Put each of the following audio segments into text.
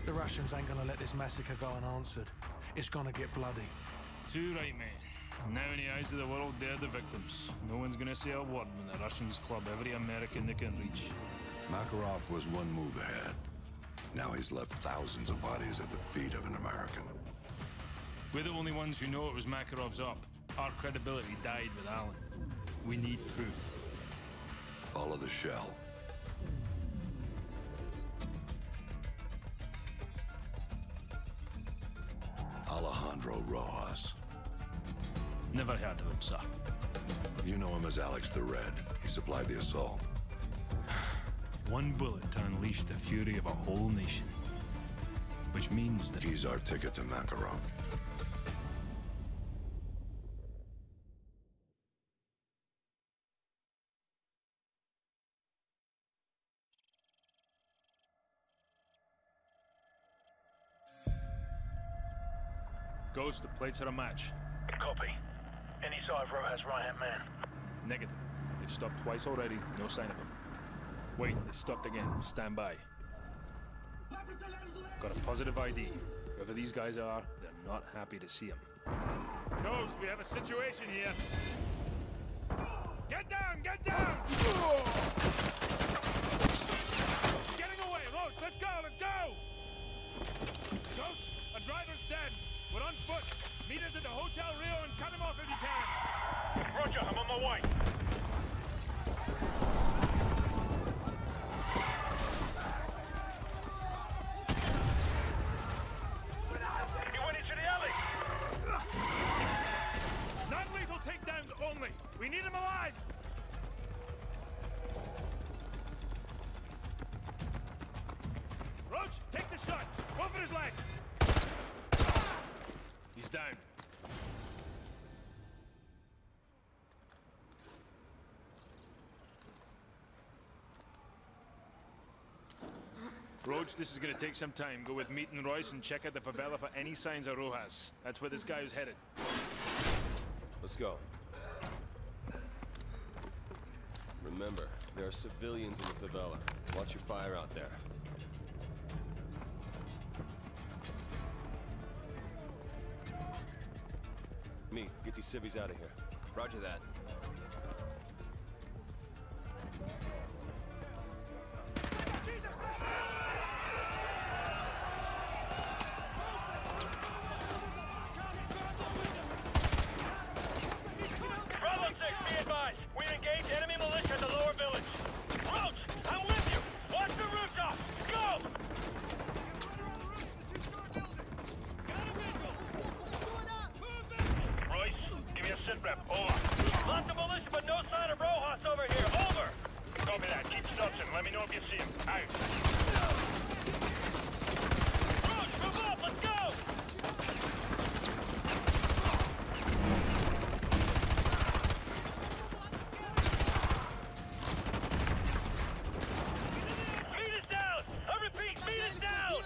The Russians ain't gonna let this massacre go unanswered. It's gonna get bloody. Too right, mate. Now in the eyes of the world, they're the victims. No one's gonna say a word when the Russians club every American they can reach. Makarov was one move ahead. Now he's left thousands of bodies at the feet of an American. We're the only ones who know it was Makarov's op. Our credibility died with Allen. We need proof. Follow the shell. Alejandro Rojas. Never heard of him, sir. You know him as Alex the Red. He supplied the assault. One bullet to unleash the fury of a whole nation. Which means that he's our ticket to Makarov. Ghost, the plates are a match. Copy. Any sign of Rojas' right-hand man? Negative. They've stopped twice already, no sign of him. Wait, they stopped again. Stand by. Got a positive ID. Whoever these guys are, they're not happy to see him. Ghost, we have a situation here. Get down! Get down! Getting away! Roach, let's go! Let's go! Ghost, a driver's dead. We're on foot. Meet us at the Hotel Rio and cut him off if you can. Roger, I'm on my way. He went into the alley. Non-lethal takedowns only. We need him alive. Roach, take the shot. Go for his leg. He's down. Roach, this is gonna take some time. Go with Meat and Royce and check out the favela for any signs of Rojas. That's where this guy was headed. Let's go. Remember, there are civilians in the favela. Watch your fire out there. Me, get these civvies out of here. Roger that. Bravo 6, be advised. We engage enemy militia at the lower village. Roach, I'm with you. Watch the rooftop. Go! Royce, give me a sit rep. Over. Lots of militia, but no sign of Rojas over here. Over. Copy that. Keep searching. Let me know if you see him. Out. Roach, move up. Let's go. Meet us down. I repeat, meet us down.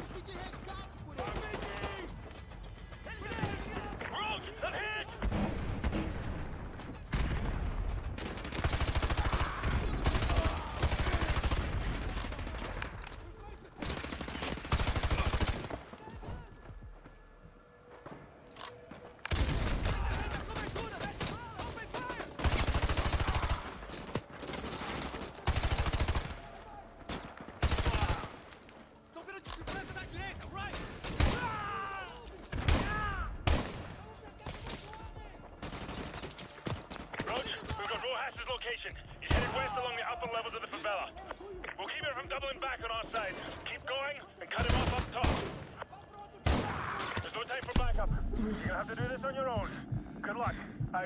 Roach, I'm hit. He's headed west along the upper levels of the favela. We'll keep him from doubling back on our side. Keep going and cut him off up top. There's no time for backup. You're gonna have to do this on your own. Good luck. Out.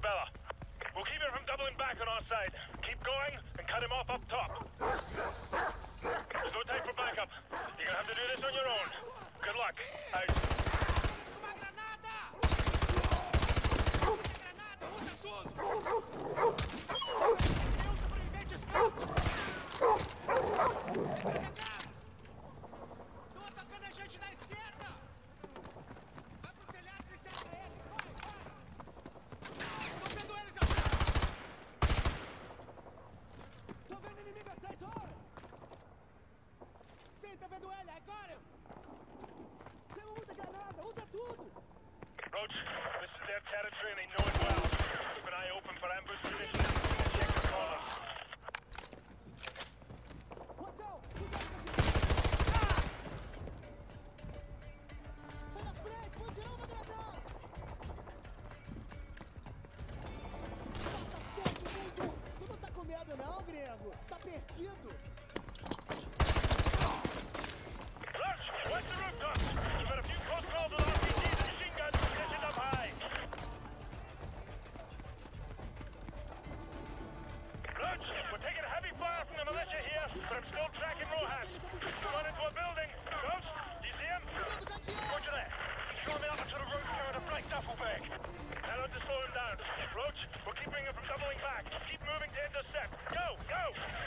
favela. We'll keep him from doubling back on our side. Keep going and cut him off up top. There's no time for backup. You're gonna have to do this on your own. Good luck. Out. Uma granada! Uma granada! Usa tudo! Tem um sobrevivente escapado! Recarregado! Estão atacando a gente da esquerda! Vai pro telhado e cerca eles! Vai, vai! Tô vendo eles atrás! Tô vendo inimigo às 10 horas! Sim, tá vendo ele? Agora! Temos muita granada! Usa tudo! Roach, this is their territory and they know it well. Keep an eye open for ambush positions and check the corners. Watch out! Ah! Sai da frente! Vou tirar uma granada! Tá todo mundo! Tu não tá com medo não, gringo? Tá perdido! Roach, watch the rooftops! We've got a few close calls with RPGs and machine guns positioned up high. Roach, we're taking heavy fire from the militia here, but I'm still tracking Rojas. Come on into a building. Ghost, do you see him? Roger that. He's coming up to the roof carrying a black duffel bag. Tell him to slow him down. Roach, we're keeping him from doubling back. Keep moving to intercept. Go, go!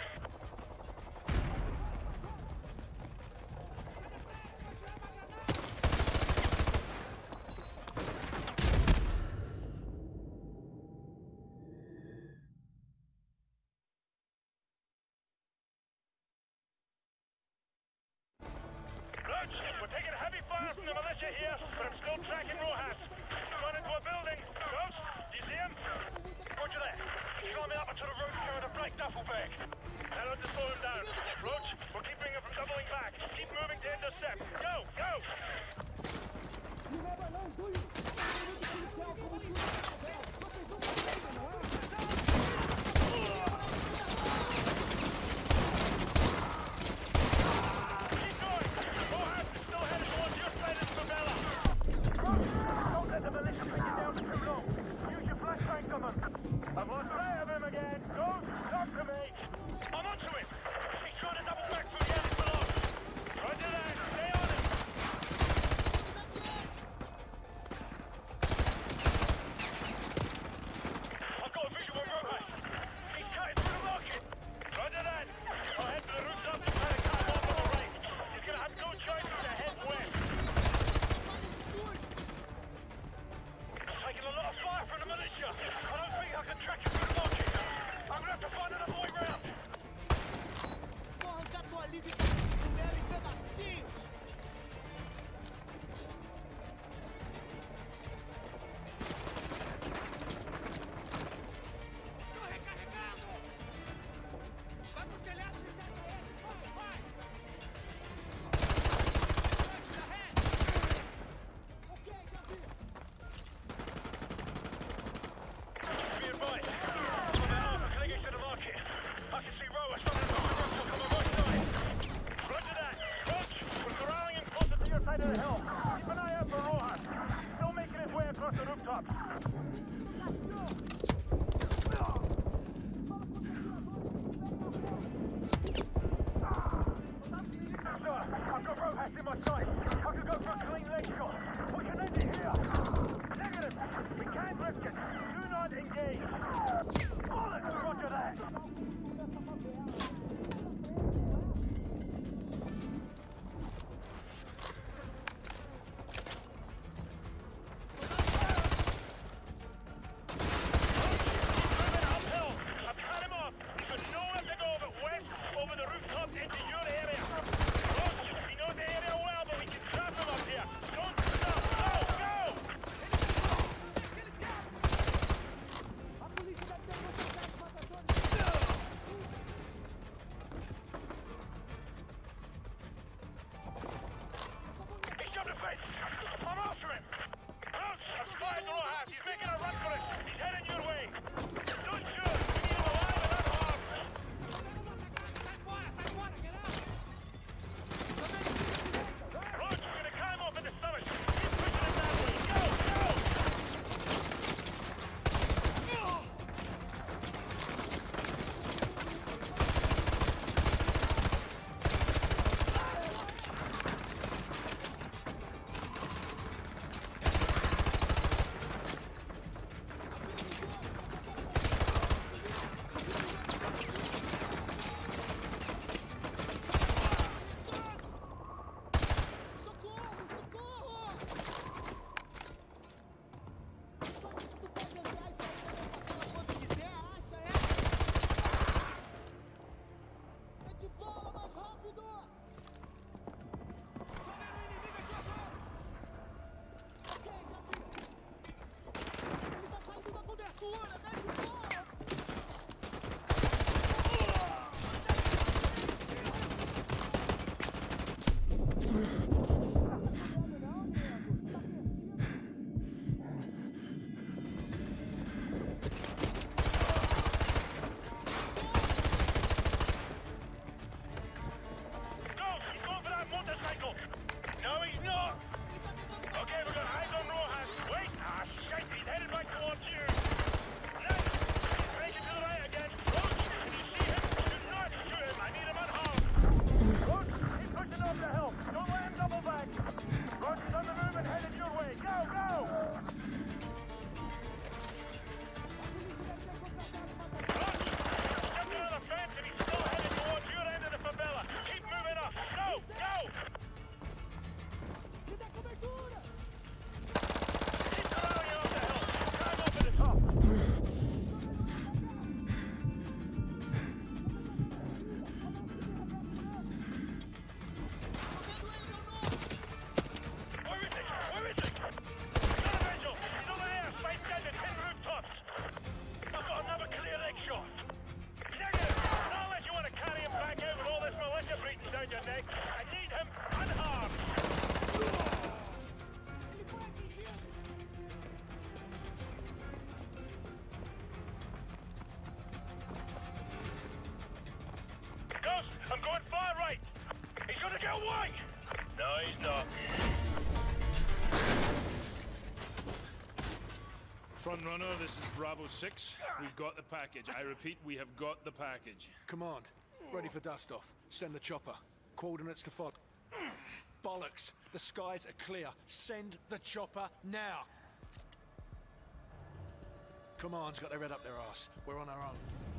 Roach, we're taking heavy fire from the militia here, but I'm still tracking Rojas. He's gone into a building. Ghost, do you see him? Roger that. He's climbing up onto the roof carrying a black duffel bag. Tell him to slow him down. Roach, we're keeping him from doubling back. Keep moving to intercept. Go, go! Não leva não, Túlio! Tem muito policial como tudo na favela! Vocês vão fazer, não é? Keep going! Rojas is still headed towards your side of the favela. Don't let the militia bring you down for too long. Use your flashbang on him. I've lost sight of him again. Ghost, talk to me. I'm onto him. He's trying to double back I'm going far right! He's gonna get away! No, he's not. Front runner, this is Bravo 6. We've got the package. I repeat, we have got the package. Command, ready for dust-off. Send the chopper. Coordinates to fog. Bollocks! The skies are clear. Send the chopper now! Command's got their head up their arse. We're on our own.